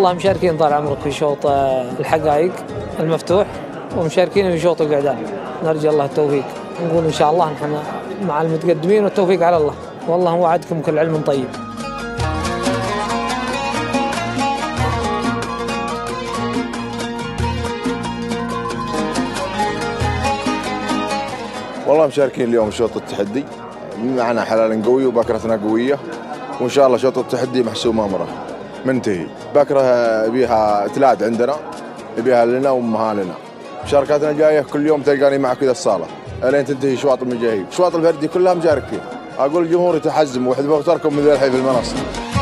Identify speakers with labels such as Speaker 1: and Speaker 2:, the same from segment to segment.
Speaker 1: والله مشاركين طال عمرك في شوط الحقائق المفتوح، ومشاركين في شوط القعدان. نرجو الله التوفيق، نقول إن شاء الله نحن مع المتقدمين والتوفيق على الله. والله وعدكم كل علم طيب.
Speaker 2: والله مشاركين اليوم شوط التحدي، معنا حلال قوي وبكرتنا قوية، وإن شاء الله شوط التحدي محسوم أمره منتهي. بكرة بيها تلاد عندنا، بيها لنا وأمها لنا. مشاركاتنا جاية كل يوم تلقاني معك كذا الصالة الين تنتهي شواط المجاهيب. شواط الفردي كلها مشارك فيها. أقول الجمهور يتحزم وحد بختاركم من ذي الحي في المنصة.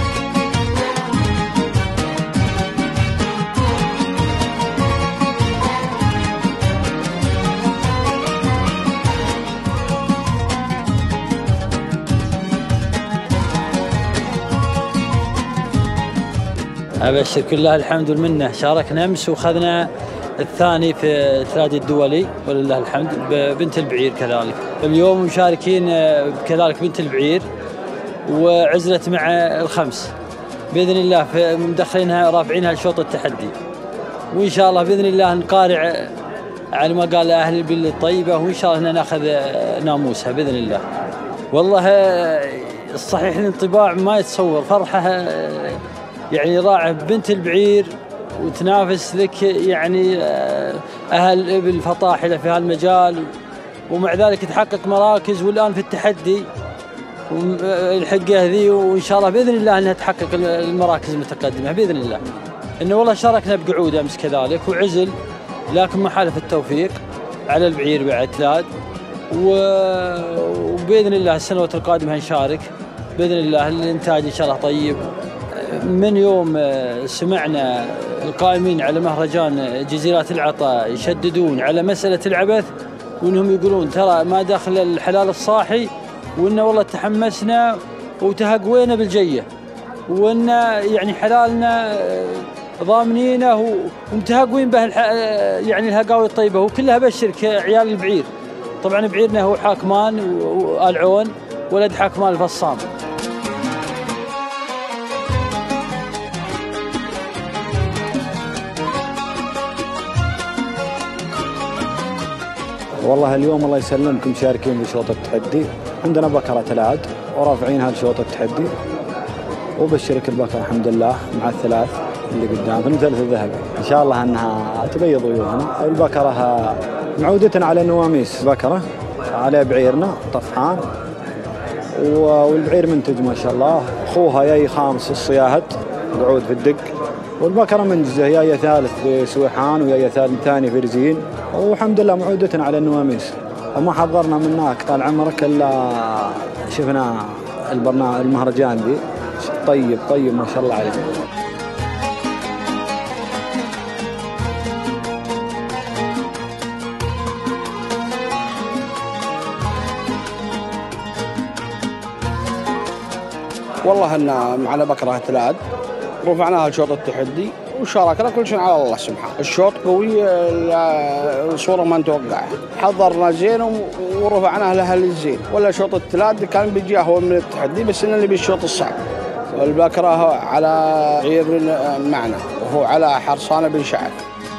Speaker 3: أبشر كلها الحمد والمنة. شاركنا أمس وأخذنا الثاني في التراجي الدولي ولله الحمد ببنت البعير كذلك. اليوم مشاركين كذلك بنت البعير وعزلت مع الخمس بإذن الله، مدخلينها رافعينها لشوط التحدي، وإن شاء الله بإذن الله نقارع على ما قال أهل البلد الطيبة، وإن شاء الله ناخذ ناموسها بإذن الله. والله الصحيح الانطباع ما يتصور، فرحة يعني راعي بنت البعير وتنافس لك يعني أهل الإبل فطاحلة في هالمجال، ومع ذلك تحقق مراكز، والآن في التحدي الحقه ذي، وإن شاء الله بإذن الله أنها تحقق المراكز المتقدمة بإذن الله. إنه والله شاركنا بقعود أمس كذلك وعزل، لكن ما حالف التوفيق على البعير بعد تلاد، وبإذن الله السنوات القادمة نشارك بإذن الله. الإنتاج إن شاء الله طيب. من يوم سمعنا القائمين على مهرجان جزيرات العطا يشددون على مسألة العبث، وإنهم يقولون ترى ما داخل الحلال الصاحي، وإنه والله تحمسنا وتهقوينا بالجية، وإن يعني حلالنا ضامنينه ومتهقوين به يعني الهقاوي الطيبة، وكلها بشرك عيال البعير. طبعا بعيرنا هو حاكمان وآل عون ولد حاكمان الفصام.
Speaker 4: والله اليوم الله يسلمكم مشاركين بشوط التحدي. عندنا بكرة تلاد ورافعينها لشوط التحدي، وبشرك البكرة الحمد لله مع الثلاث اللي قدام في المثلث الذهبي، إن شاء الله أنها تبيض وجوهنا. البكرة معودة على النواميس، بكرة على بعيرنا طفحان، والبعير منتج ما شاء الله. أخوها ياي خامس الصياهد قعود في الدق، والبكرة منجزة ياي ثالث في سويحان وياي ثاني في رزين، والحمد لله معودة على النواميس. وما حضرنا من هناك طال عمرك إلا شفنا المهرجان ذي طيب ما شاء الله عليه.
Speaker 5: والله ان معنا بكره تلاد رفعناها لشوط التحدي وشاركنا كل شيء على الله سبحانه. الشوط قوي صورة ما نتوقعها، حضرنا زين ورفعناه لها للزين. ولا شوط التلاد كان بيجي هو من التحدي، بس إن اللي بالشوط الصعب. والبكره على عير معنا، وهو على حرصانة بن شعب.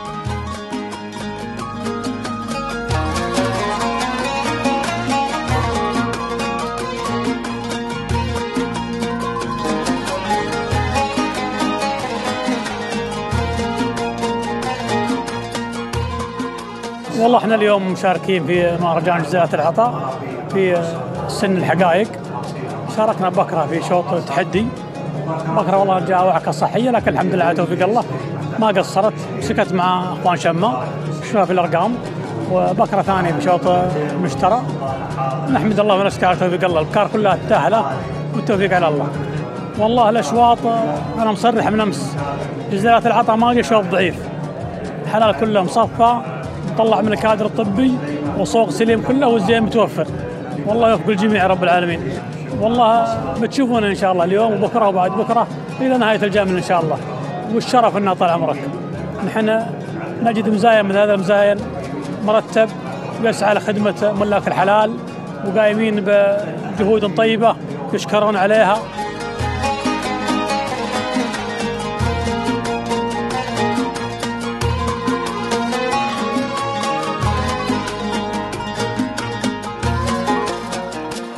Speaker 6: والله احنا اليوم مشاركين في مهرجان جزيرات العطا في سن الحقائق. شاركنا بكره في شوط تحدي. بكره والله جاء وعكة صحية، لكن الحمد لله على توفيق الله ما قصرت، سكت مع اخوان شمة شوفها في الارقام. وبكره ثاني بشوط مشترى. نحمد الله ونشكر على توفيق الله، البكار كلها تتاهله والتوفيق على الله. والله الاشواط انا مصرح من امس، جزيرات العطا ما لقى شوط ضعيف، الحلال كله مصفى، طلع من الكادر الطبي وسوق سليم كله والزين متوفر. والله يوفق الجميع رب العالمين. والله بتشوفونا ان شاء الله اليوم وبكره وبعد بكره الى نهايه الجامل ان شاء الله. والشرف انه طال عمرك. نحن نجد مزايا من هذا المزايا، مرتب يسعى لخدمه ملاك الحلال وقايمين بجهود طيبه يشكرون عليها.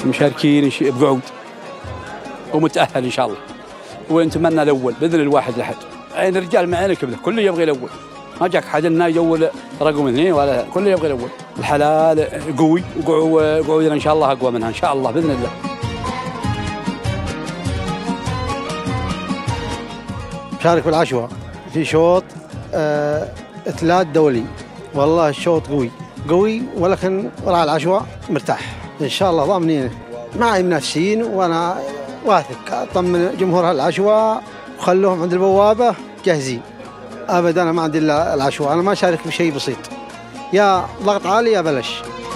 Speaker 7: مشاركين بقعود ومتأهل إن شاء الله، ونتمنى الأول بإذن الواحد الأحد. يعني الرجال معنا كذا كله يبغي الأول، ما جاك حد لنا يجول رقم 2 ولا كله يبغي الأول. الحلال قوي وقعودنا إن شاء الله أقوى منها إن شاء الله بإذن الله.
Speaker 8: شارك بالعشوة في شوط 3 دولي. والله الشوط قوي ولكن وراء العشوة مرتاح إن شاء الله ضامنين. معي منافسين وأنا واثق أطمن جمهور العشوة وخلوهم عند البوابة جاهزين. أبدا أنا ما عندي إلا العشوة، أنا ما أشارك بشيء بسيط، يا ضغط عالي يا بلش.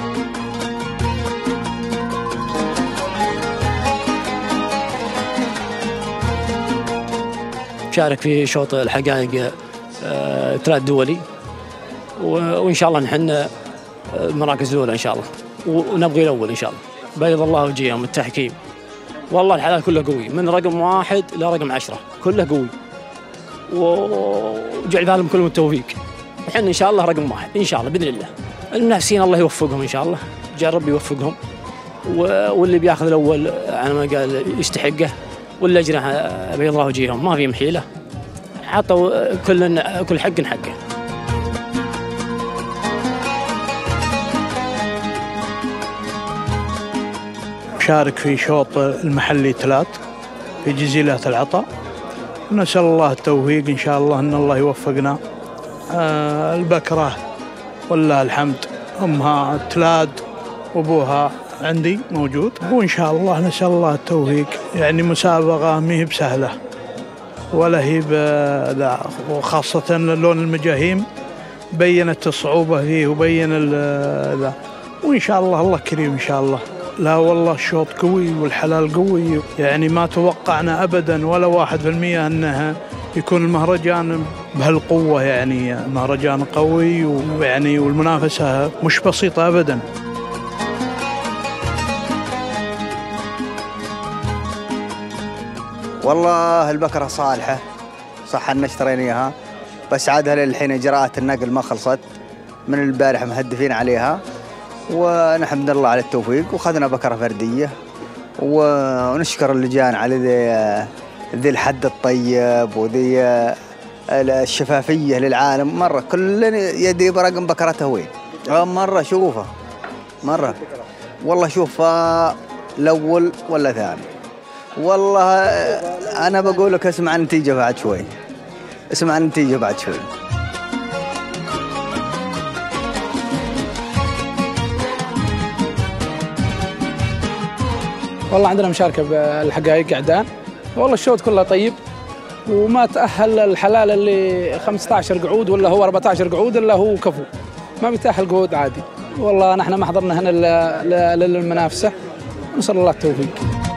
Speaker 9: شارك في شوط الحقائق 3 دولي، وإن شاء الله نحن المراكز الأولى إن شاء الله، ونبغي الأول إن شاء الله. بيض الله وجيههم التحكيم، والله الحلال كله قوي من رقم 1 إلى رقم 10 كله قوي، وجعل لهم كلهم التوفيق. نحن إن شاء الله رقم 1 إن شاء الله بإذن الله. المنافسين الله يوفقهم إن شاء الله، جاء ربي يوفقهم، واللي بياخذ الأول على ما قال يستحقه، واللجنة بيض الله وجيههم ما في محيلة، عطوا كل حق حقه.
Speaker 10: شارك في شوط المحلي 3 في جزيلة العطاء، ونسأل الله التوفيق إن شاء الله، أن الله يوفقنا. البكرة والله الحمد أمها تلاد وأبوها عندي موجود، وإن شاء الله نسأل الله التوفيق. يعني مسابقة ما هي بسهلة ولا هي لا، وخاصة لون المجاهيم بينت الصعوبة فيه وبين ذا، وإن شاء الله الله كريم إن شاء الله. لا والله الشوط قوي والحلال قوي، يعني ما توقعنا أبدا ولا 1% أنه يكون المهرجان بهالقوة. يعني مهرجان قوي ويعني والمنافسة مش بسيطة أبدا.
Speaker 11: والله البكرة صالحة، صح أن اشتريناها بس عادها للحين إجراءات النقل ما خلصت، من البارح مهدفين عليها، ونحمد الله على التوفيق، وخذنا بكرة فردية، ونشكر اللجان على ذي الحد الطيب وذي الشفافية للعالم. مرة كل يدري برقم بكرته وين، مرة شوفه مرة والله شوف الأول ولا ثاني. والله أنا بقول لك اسمع النتيجة بعد شوي، اسمع النتيجة بعد شوي.
Speaker 12: والله عندنا مشاركة بالحقائق قعدان، والله الشوط كله طيب، وما تأهل الحلال اللي 15 قعود ولا هو 14 قعود إلا هو كفو، ما بيتأهل قعود عادي. والله نحن ما حضرنا هنا للمنافسة، نسأل الله التوفيق.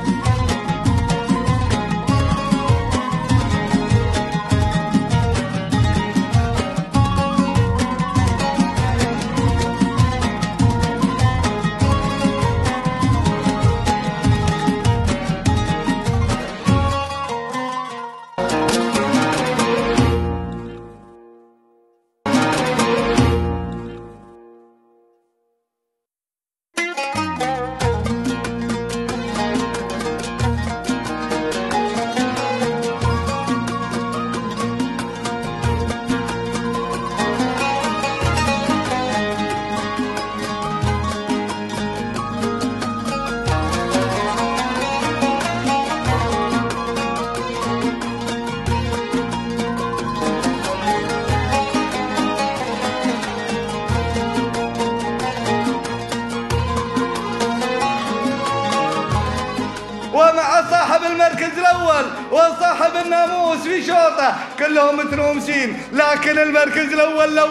Speaker 13: ومع صاحب المركز الأول وصاحب الناموس في شوطه كلهم متنومسين، لكن المركز الأول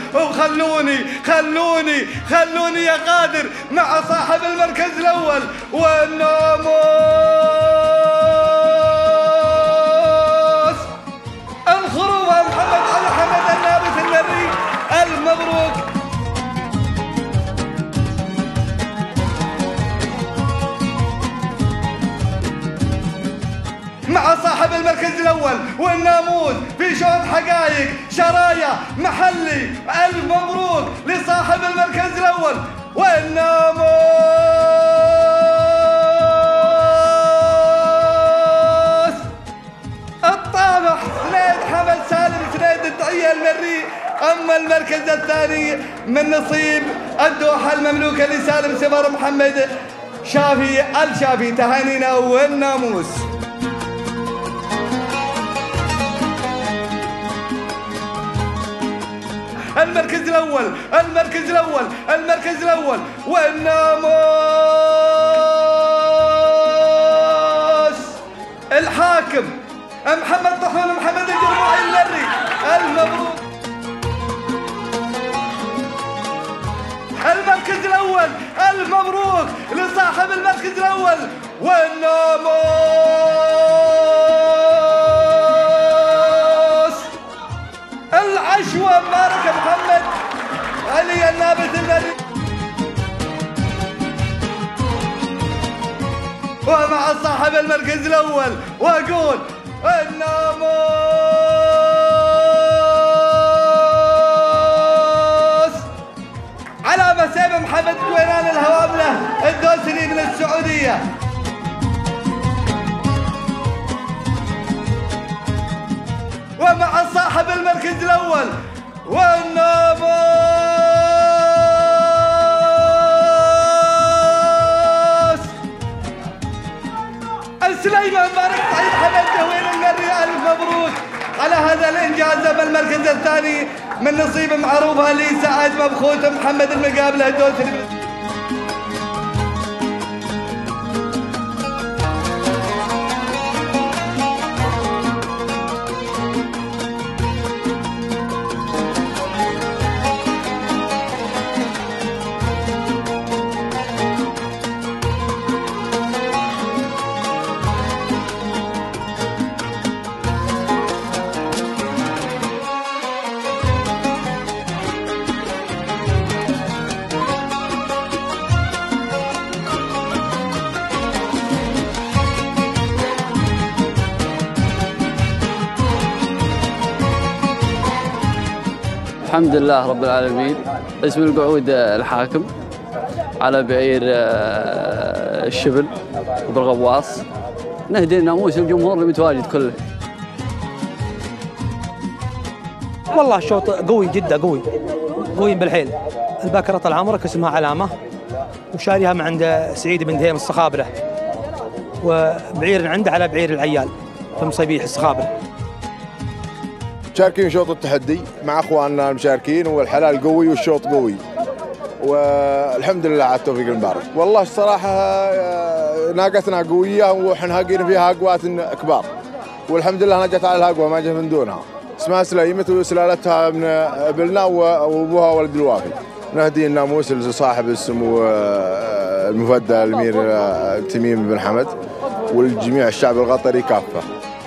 Speaker 13: خلوني يا قادر مع صاحب المركز الأول والناموس. الخروج محمد علي حمد النابت النري، المبروك. مع صاحب المركز الأول والناموس في شوط حقائق شرايا محلي، ألف مبروك لصاحب المركز الأول والناموس. المركز الثاني من نصيب الدوحة المملوكة لسالم سمر محمد شافي الشافي. تهانينا والناموس. المركز الأول والناموس الحاكم محمد طحون محمد الجرموعي المري. المبروك. المركز الأول المبروك لصاحب المركز الأول والناموس العشوة مبارك محمد علي النابت المري. ومع صاحب المركز الأول وأقول الناموس علامة سيف محمد كوينان الهواملة الدوسري من السعودية. ومع صاحب المركز الأول والناموس السليمان مبارك سعيد حمد جوين المري. ألف مبروك على هذا الإنجاز. المركز الثاني من نصيب معروفة لسعد مبخوت محمد المقابلة الدوسري.
Speaker 14: الحمد لله رب العالمين. اسم القعود الحاكم على بعير الشبل وبالغواص. نهدي ناموس الجمهور المتواجد كله.
Speaker 15: والله الشوط قوي جدا قوي بالحيل. الباكرة طال عمرك اسمها علامة وشاريها من عند سعيد بن دهيم الصخابرة، وبعير عنده على بعير العيال في مصيبيح الصخابرة.
Speaker 2: مشاركين شوط التحدي مع اخواننا المشاركين، والحلال قوي والشوط قوي، والحمد لله على التوفيق المبارك. والله الصراحه ناقتنا قويه واحنا هاقين فيها اقوات كبار، والحمد لله نجت على الهقوه ما جت من دونها. اسمها سليمة وسلالتها من ابلنا وابوها ولد الوافي. نهدي الناموس لصاحب السمو المفدى الامير تميم بن حمد والجميع الشعب القطري كافه.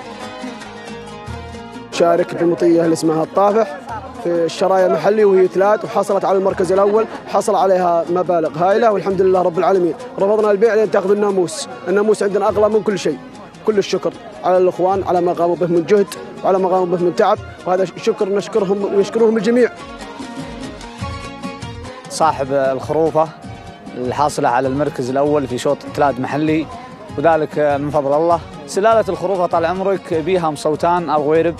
Speaker 16: شارك بالمطية اللي اسمها الطافح في الشرايع المحلي وهي 3 وحصلت على المركز الأول، حصل عليها مبالغ هائلة والحمد لله رب العالمين. رفضنا البيع لين تاخذ الناموس عندنا أغلى من كل شيء. كل الشكر على الإخوان على ما قاموا به من جهد وعلى ما قاموا به من تعب، وهذا شكر نشكرهم ويشكرهم الجميع.
Speaker 11: صاحب الخروفة الحاصلة على المركز الأول في شوط 3 محلي، وذلك من فضل الله. سلالة الخروفة طال عمرك بيها مصوتان الغويرب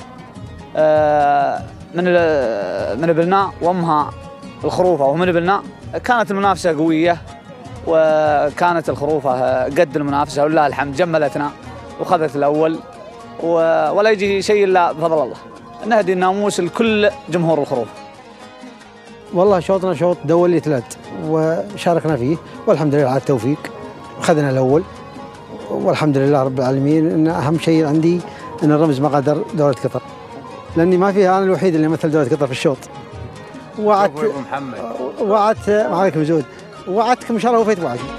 Speaker 11: من بلناء، وامها الخروفه ومن بلناء. كانت المنافسه قويه وكانت الخروفه قد المنافسه ولله الحمد جملتنا وخذت الاول، ولا يجي شيء الا بفضل الله. نهدي الناموس لكل جمهور الخروفه.
Speaker 8: والله شوطنا شوط دولي 3 وشاركنا فيه والحمد لله على التوفيق، اخذنا الاول والحمد لله رب العالمين. ان اهم شيء عندي ان الرمز مقدر دوله قطر، لاني ما فيها انا الوحيد اللي مثل دوله قطر في الشوط. وعدت عليكم زود، وعدتكم ان شاء الله وفيت وعدي.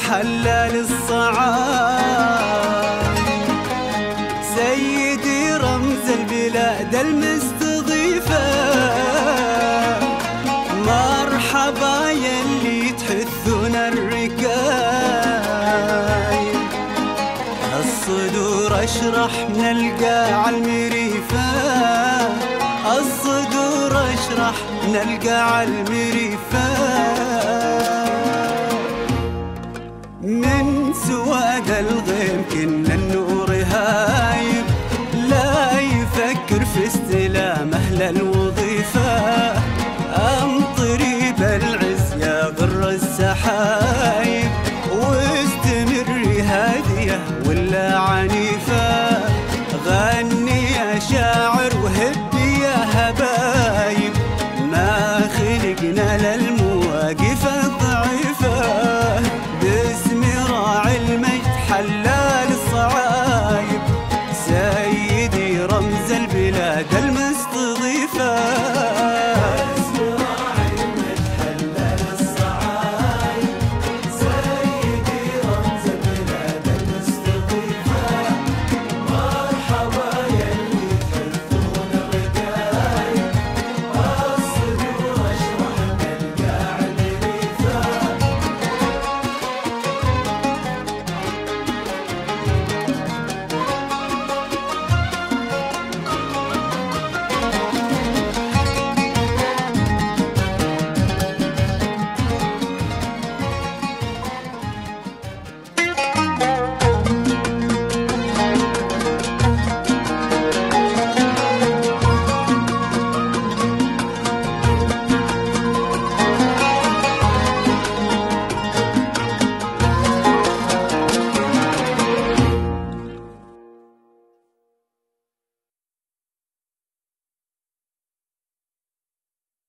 Speaker 17: حلال الصعاب، سيدي رمز البلاد المستضيفة، مرحبا يلي تحثون الركايب، الصدور اشرح نلقى عالمريفة، الصدور اشرح نلقى عالمريفة، من سواد الغيم كل النور هايب، لا يفكر في استلام أهل